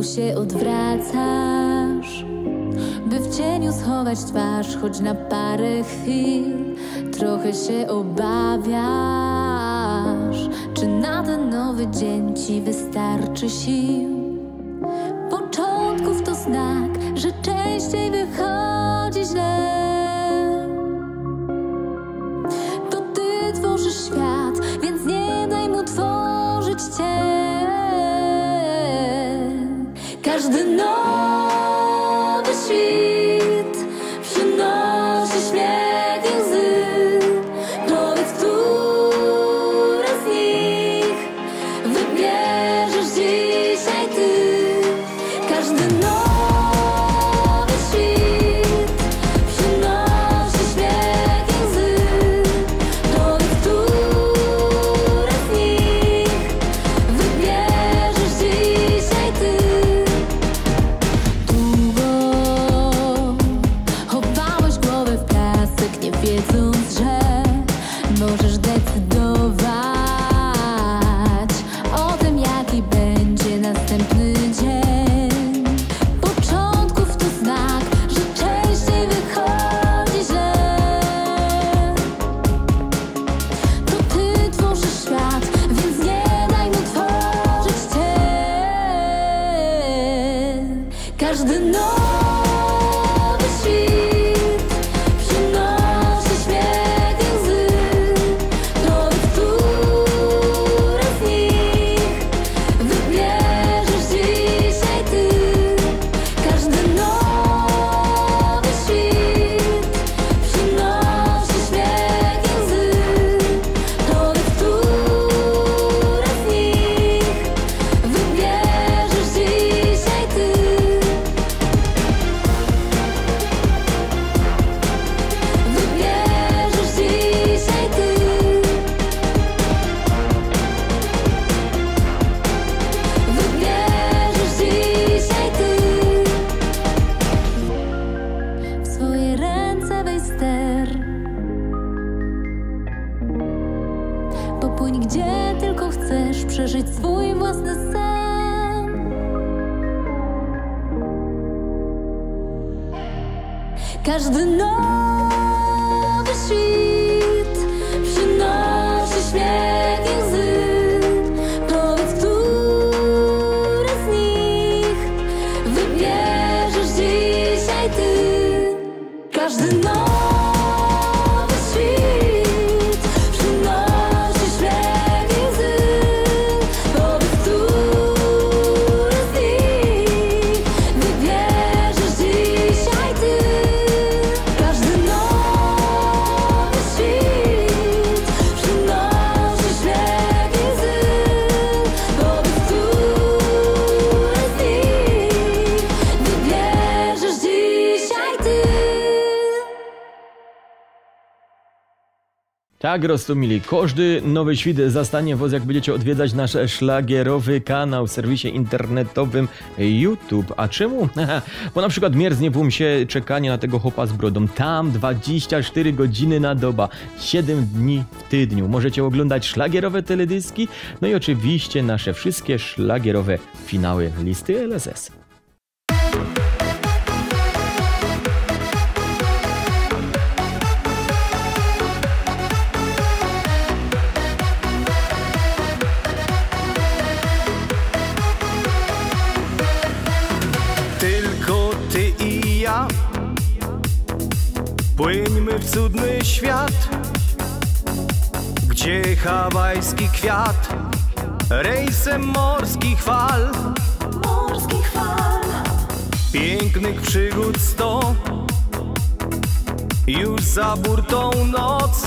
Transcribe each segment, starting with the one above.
znowu się odwracasz, by w cieniu schować twarz, choć na parę chwil. Trochę się obawiasz, czy na ten nowy dzień ci wystarczy sił. Początków to znak, że częściej wychodzi źle. To ty tworzysz świat, więc nie daj mu tworzyć cię. Każdy nowy świt przynosi śmiech i łzy. Powiedz, które z nich wybierzesz dzisiaj ty. Każdy nowy świt przynosi śmiech i łzy. Powiedz, które z nich wybierzesz dzisiaj ty. Długo chowałeś głowę w piasek, nie wiedząc, że możesz decydować o tym, jaki będzie następny dzień. Początków to znak, że częściej wychodzi źle. To ty tworzysz świat, więc nie daj mu tworzyć cię. Każdy nowy świt przynosi śmiech i łzy. Powiedz, które z nich wybierzesz dzisiaj ty. Każdy nowy świt przynosi śmiech i łzy. Powiedz, które z nich wybierzesz dzisiaj ty. Wybierzesz dzisiaj ty. Wybierzesz dzisiaj ty. W swoje ręce weź ster. Popłyń gdzie tylko chcesz, przeżyć swój własny sen. Każdy nowy świt przynosi śmiech i łzy. Powiedz, które z nich wybierzesz dzisiaj ty. Każdy nowy świt przynosi śmiech i łzy. Powiedz, które z nich wybierzesz dzisiaj ty. Każdy nowy świt przynosi śmiech i łzy. Powiedz, które z nich wybierzesz dzisiaj ty. Tak, rozumili. Każdy nowy świt zastanie was, jak będziecie odwiedzać nasz szlagierowy kanał w serwisie internetowym YouTube. A czemu? Bo na przykład mierznie wam się czekanie na tego chłopa z brodą. Tam 24 godziny na doba, 7 dni w tygodniu. Możecie oglądać szlagierowe teledyski, no i oczywiście nasze wszystkie szlagierowe finały listy LSS. Tylko ty i ja płyńmy w cudny świat, gdzie hawajski kwiat rejsem morskich fal, pięknych przygód 100, już za burtą noc.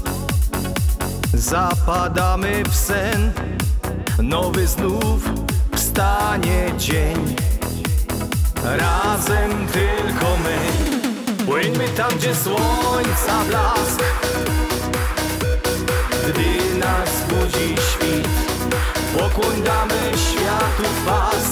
Zapadamy w sen, nowy znów wstanie dzień. Razem tylko my, płyńmy tam, gdzie słońca blask. Gdy nas budzi świt, pokłoń damy światu pas.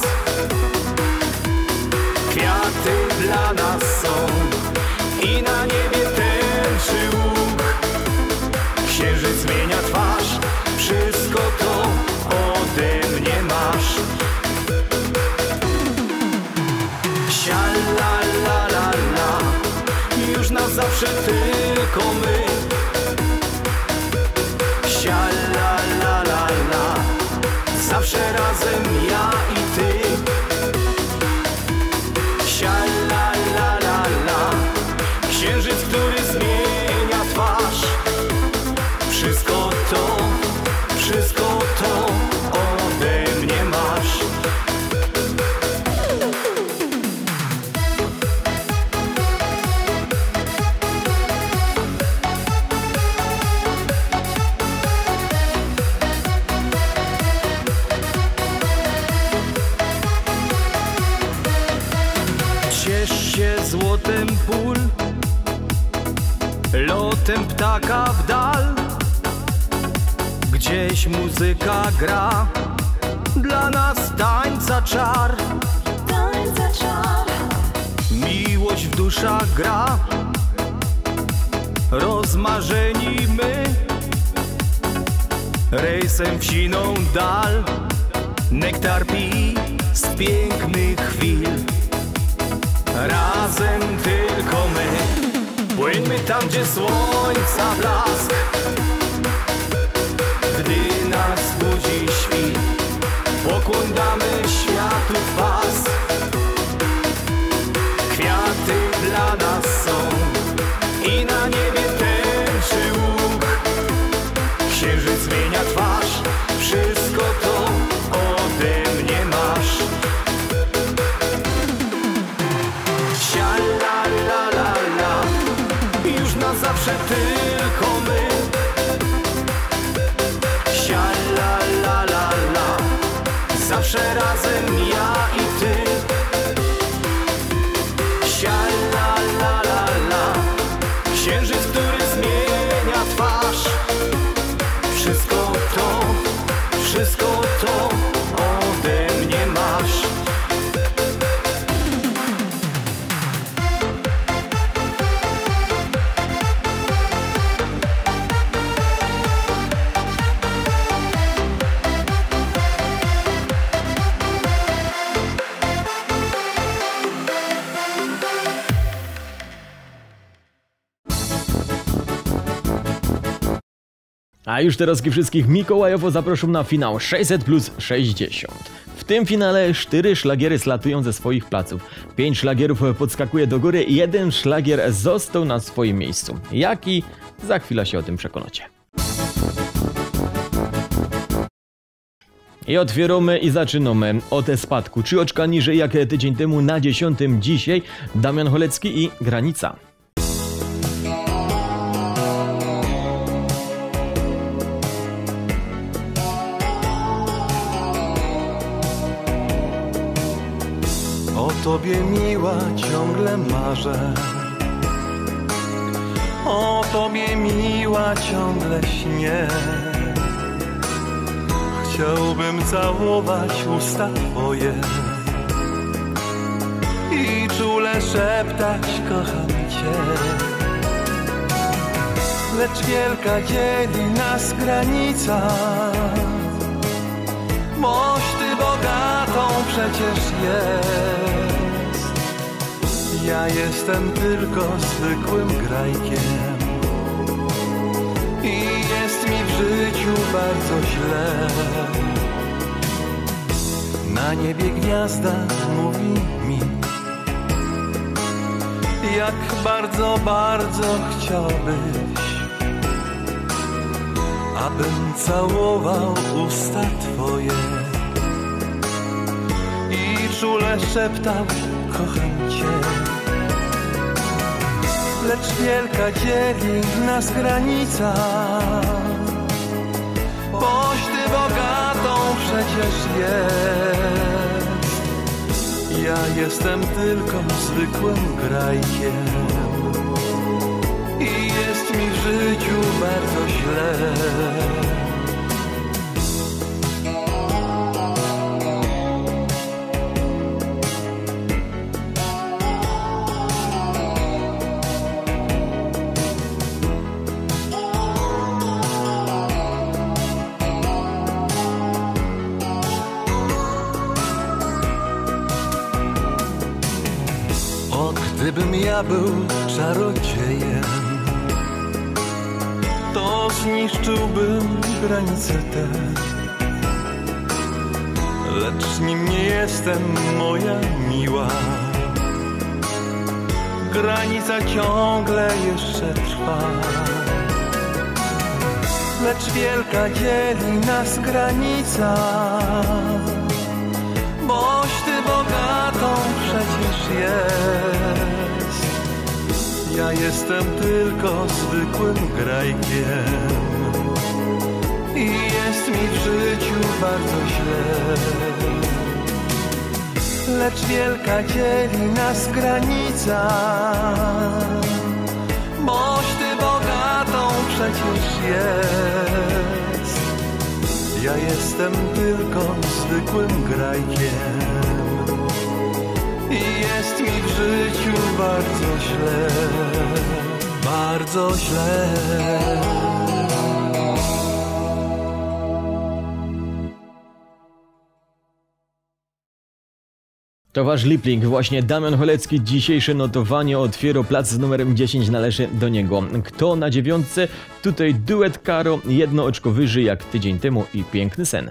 Kwiaty dla nas są i na niebie tęczy łuk. Księżyc zmienia twarz, wszystko to ode mnie masz. zawsze tylko my. Sia la la la la, zawsze razem ja i ty. Sia la la la la, księżyc, który zmienia twarz. Wszystko to ode mnie masz. Ciesz się złotem pól, lotem ptaka w dal. Gdzieś muzyka gra, dla nas tańca czar. Miłość w duszach gra, rozmarzeni my. Rejsem w siną dal, nektar pij z pięknych chwil. Razem tylko my, płyńmy tam, gdzie słońca blask. Gdy nas budzi świt, pokłon damy światu w pas. Kwiaty dla nas są i na niebie tęczy łuk. Księżyc zmienia twarz, wszystko to ode mnie masz. Sia la la la la, już na zawsze tylko my. Sia la la la la, zawsze razem ja i ty. Sia la la la la, księżyc, który zmienia twarz. Wszystko to ode mnie masz. A już teraz wszystkich mikołajowo zaproszę na finał 600 plus 60. W tym finale 4 szlagiery slatują ze swoich placów. 5 szlagierów podskakuje do góry i 1 szlagier został na swoim miejscu. Jaki? Za chwilę się o tym przekonacie. I otwieramy i zaczynamy od spadku. 3 oczka niżej jak tydzień temu na 10. Dzisiaj Damian Cholecki i Granica. O tobie miła ciągle marzę, o tobie miła ciągle śnię. Chciałbym całować usta twoje i czule szeptać kocham cię. Lecz wielka dzieli nas granica, boś ty bogatą przecież jest. Ja jestem tylko zwykłym grajkiem i jest mi w życiu bardzo źle. Na niebie gwiazda mówi mi, jak bardzo, bardzo chciałbyś, abym całował usta twoje i czule szeptał kocham cię. Lecz wielka dzieli nas granica, boś ty bogatą przecież jest. Ja jestem tylko zwykłym grajkiem i jest mi w życiu bardzo źle. Gdybym diabeł czarodziejem, to zniszczyłbym granice te. Lecz nim nie jestem, moja miła. Granica ciągle jeszcze trwa. Lecz wielka dzieli nas granica, boś ty bogatą przecież jest. Ja jestem tylko zwykłym grajkiem i jest mi w życiu bardzo źle. Lecz wielka dzieli nas granica, boś ty bogatą przecież jest. Ja jestem tylko zwykłym grajkiem i jest mi w życiu bardzo źle, bardzo źle. To wasz Liebling, właśnie Damian Cholecki. Dzisiejsze notowanie otwiera plac z numerem 10, należy do niego. Kto na 9? Tutaj duet Karo, 1 oczko wyżej jak tydzień temu i Piękny sen.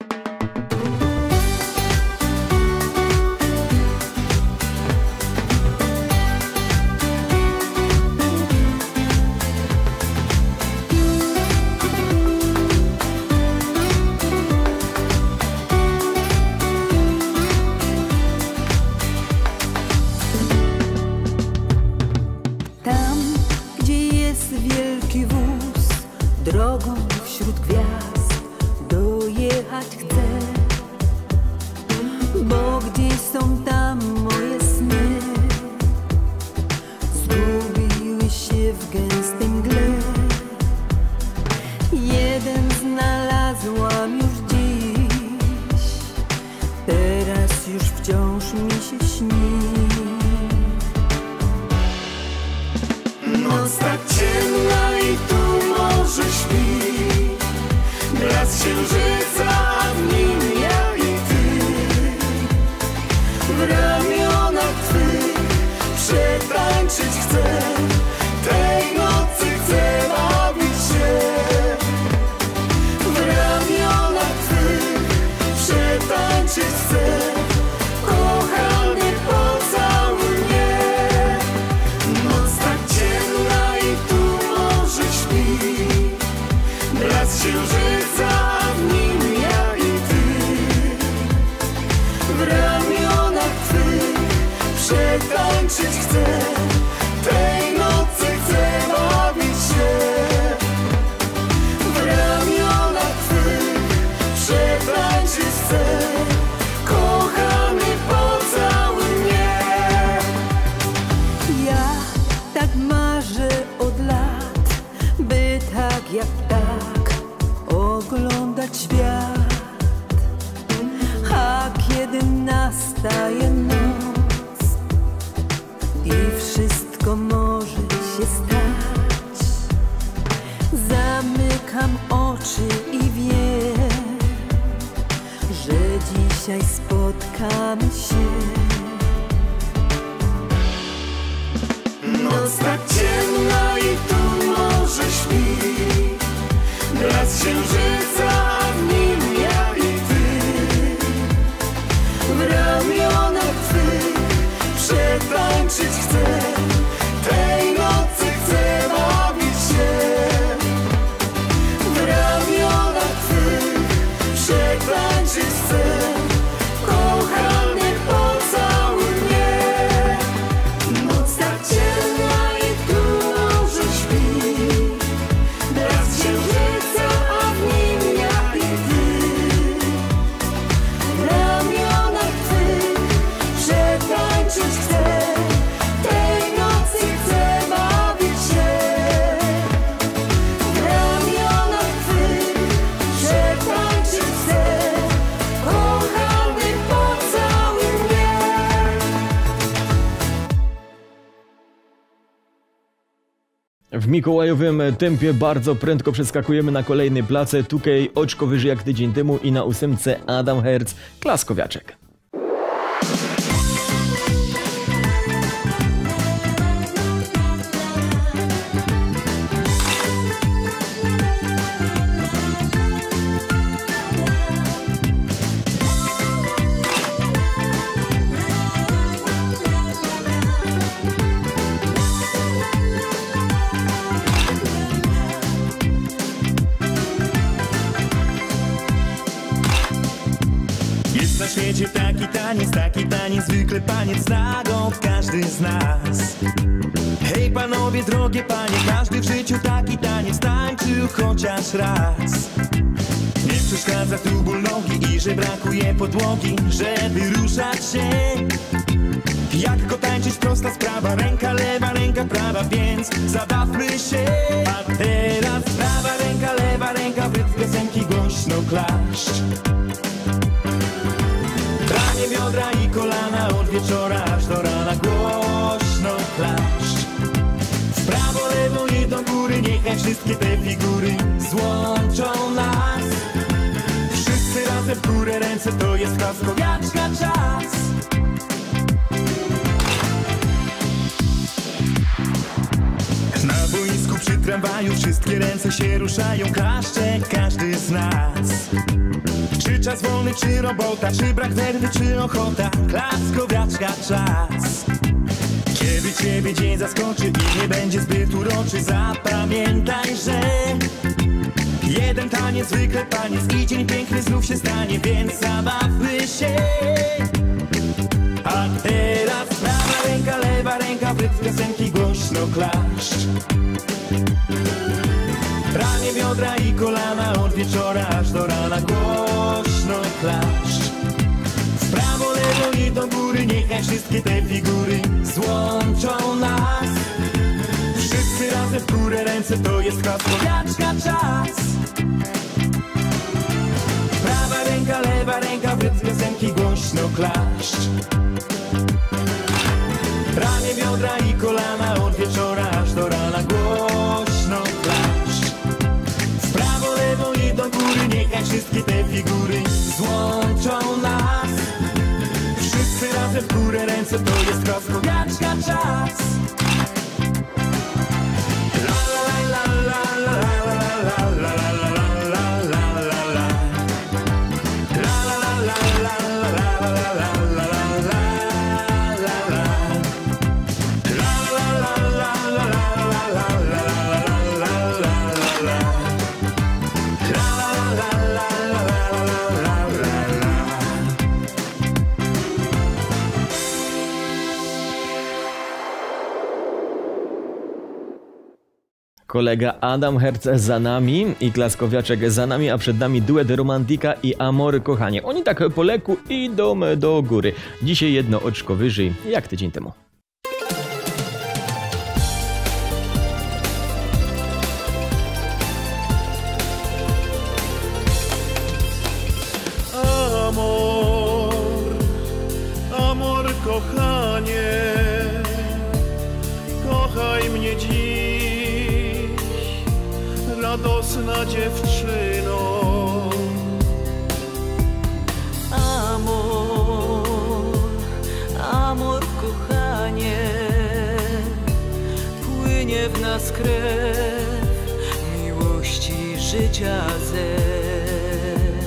Drogą wśród gwiazd dojechać chcę, bo gdzieś są tam moje sny. Zgubiły się w gęstej mgle. Jeden znalazłam już dziś, teraz już wciąż mi się śni. Noc tak ciemna i tu morze śpi, blask księżyca, a w nim ja i ty. W ramionach twych przetańczyć chcę, tej nocy chcę bawić się. W ramionach twych przetańczyć chcę, kochany pocałuj mnie. Noc tak ciemna i tu morze śpi, blask księżyca, a w nim ja i ty. W ramionach twych przetańczyć chcę, tej nocy chcę bawić się. W ramionach twych przetańczyć chcę, kochany pocałuj mnie. Ja tak marzę od lat, by tak jak tak oglądać świat. A kiedy nastaje noc i wszystko może się stać, zamykam oczy i wiem, że dzisiaj spotkamy się. Noc tak ciemna i tu morze śpi, blask księżyca, a w nim ja i ty. W ramionach twych przetańczyć chcę, tej nocy chcę bawić się. W ramionach twych przetańczyć chcę, kochany pocałuj mnie. Noc tak ciemna i tu morze śpi, blask księżyca, a w nim ja i ty. W ramionach twych przetańczyć chcę, tej nocy chcę bawić się. W ramionach twych przetańczyć chcę, kochany pocałuj mnie. W mikołajowym tempie bardzo prędko przeskakujemy na kolejny place. Tutaj oczko wyżej jak tydzień temu i na 8 Adam Herz, Klaskowiaczek. świecie taki taniec, zwykle paniec nagą każdy z nas. Hej panowie, drogie panie, każdy w życiu taki taniec tańczył chociaż raz. Nie przeszkadza tu ból nogi i że brakuje podłogi, żeby ruszać się. Jak go tańczyć, prosta sprawa, ręka lewa, ręka prawa, więc zabawmy się. A teraz prawa ręka, lewa ręka, w rytm piosenki głośno klaszcz. Ranie, biodra i kolana, od wieczora aż do rana głośno klaszcz. W prawo, lewo i do góry, niechaj wszystkie te figury złączą nas. Wszyscy razem w górę ręce, to jest klaskowiaczka czas. Na boisku przy tramwaju wszystkie ręce się ruszają, klaszcze każdy z nas. Czy czas wolny, czy robota, czy brak werwy, czy ochota, klaskowiaczka czas. Kiedy ciebie dzień zaskoczy i nie będzie zbyt uroczy, zapamiętaj, że jeden taniec, zwykle taniec i dzień piękny znów się stanie, więc zabawmy się. A teraz prawa ręka, lewa ręka, w rytm piosenki głośno klaszcz. Ranie, biodra i kolana, od wieczora aż do rana głośno klaszcz. W prawo, lewo i do góry, niechaj wszystkie te figury złączą nas. Wszyscy razem w górę ręce, to jest klaskowiaczka czas. Prawa ręka, lewa ręka, w rytm piosenki głośno klaszcz. Ranie, biodra i kolana, od wieczora aż do rana głośno klaszcz. W prawo, lewo i do góry, niechaj wszystkie te figury złączą nas. Wszyscy razem w górę ręce, to jest klaskowiaczka czas. Kolega Adam Herc za nami i klaskowiaczek za nami, a przed nami duet Romantika i Amory Kochanie. Oni tak po leku idą do góry. Dzisiaj jedno oczko wyżej, jak tydzień temu. Amor, amor kochanie, kochaj mnie dziś, radosna dziewczyno. Amor, amor kochanie, płynie w nas krew miłości, życia zew.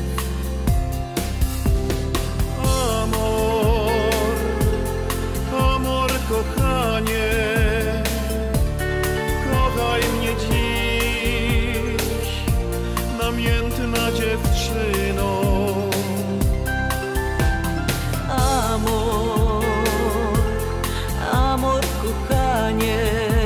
Amor, amor kochanie, kochaj mnie dziś, namiętna dziewczyno. Amor, amor kochanie,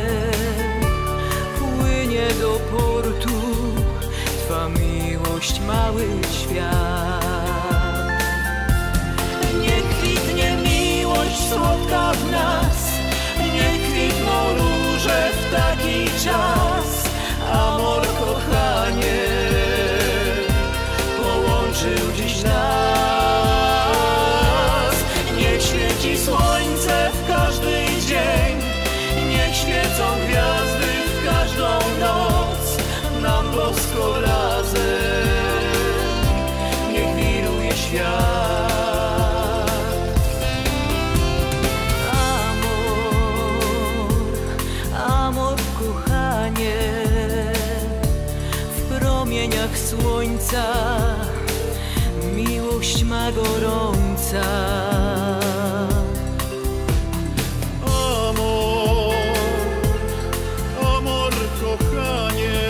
płynie do portu twa miłość, mały świat. Niech kwitnie miłość słodka w nas, niech kwitną róże w taki czas. Amor kochanie połączył dziś nas. Niech świeci słońce w każdy dzień, niech świecą gwiazdy w każdą noc, nam bosko razem niech wiruje świat. Amor, amor kochanie, w promieniach słońca miłość ma gorąca. Amor, amor kochanie,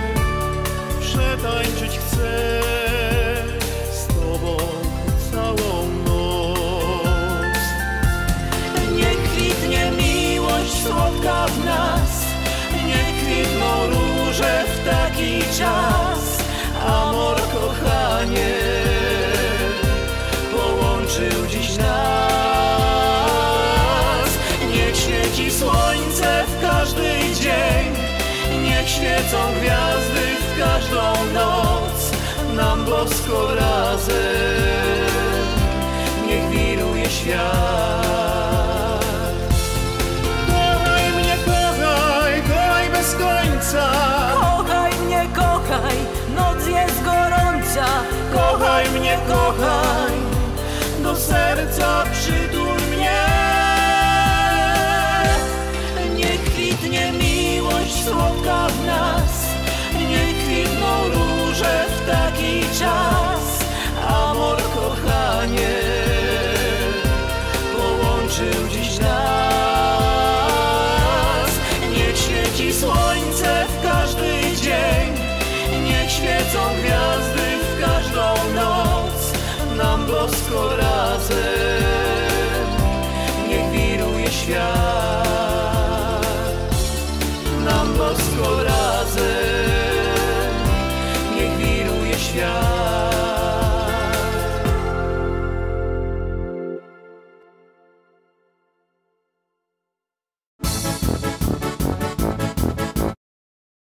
przetańczyć chcę z tobą całą nas. Niech kwitną róże w taki czas. Amor, kochanie, połączył dziś nas. Niech świeci słońce w każdy dzień, niech świecą gwiazdy w każdą noc, nam bosko razem, niech wiruje świat. Kochaj mnie, kochaj, kochaj bez końca. Kochaj mnie, kochaj, noc jest gorąca. Kochaj mnie, kochaj, do serca przytul mnie. Niech kwitnie miłość słodka